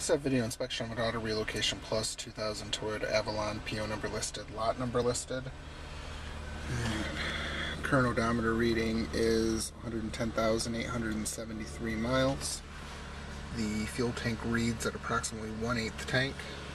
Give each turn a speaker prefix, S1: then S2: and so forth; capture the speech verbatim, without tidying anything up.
S1: Set video inspection of an auto relocation plus two thousand Toyota Avalon, P O number listed, lot number listed. And current odometer reading is one hundred ten thousand eight hundred seventy-three miles. The fuel tank reads at approximately one eighth tank.